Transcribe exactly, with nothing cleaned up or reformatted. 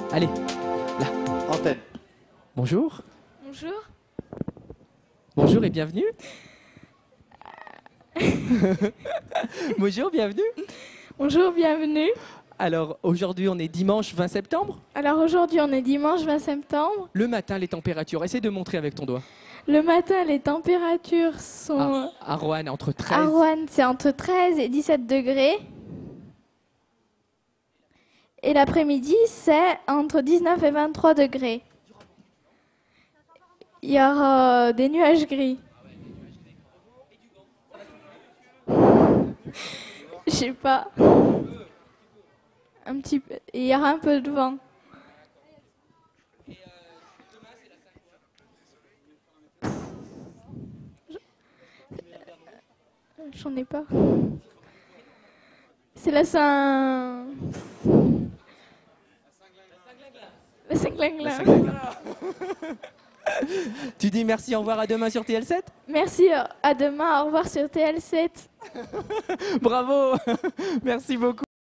Allez, là. Antenne. Bonjour. Bonjour. Bonjour et bienvenue. Bonjour, bienvenue. Bonjour, bienvenue. Alors, aujourd'hui, on est dimanche vingt septembre. Alors aujourd'hui, on est dimanche vingt septembre. Le matin, les températures. Essaie de montrer avec ton doigt. Le matin, les températures sont... À, à Roanne, entre treize... À Roanne, c'est entre treize et dix-sept degrés. Et l'après-midi, c'est entre dix-neuf et vingt-trois degrés. Il y aura euh, des nuages gris. Je sais pas. Un petit peu. Il y aura un peu de vent. J'en ai pas. C'est la Saint... La Saint-Glingla. Tu dis merci, au revoir, à demain sur T L sept. Merci, à demain, au revoir sur T L sept. Bravo. Merci beaucoup.